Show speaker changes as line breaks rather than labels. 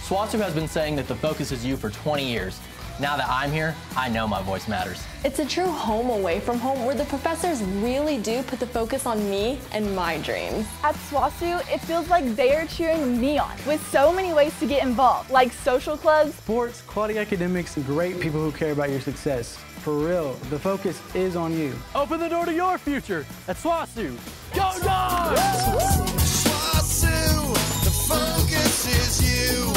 SWOSU has been saying that the focus is you for 20 years. Now that I'm here, I know my voice matters.
It's a true home away from home where the professors really do put the focus on me and my dreams.
At SWOSU, it feels like they are cheering me on with so many ways to get involved, like social clubs,
sports, quality academics, and great people who care about your success. For real, the focus is on you.
Open the door to your future at SWOSU. Go Dogs!
SWOSU, the focus is you.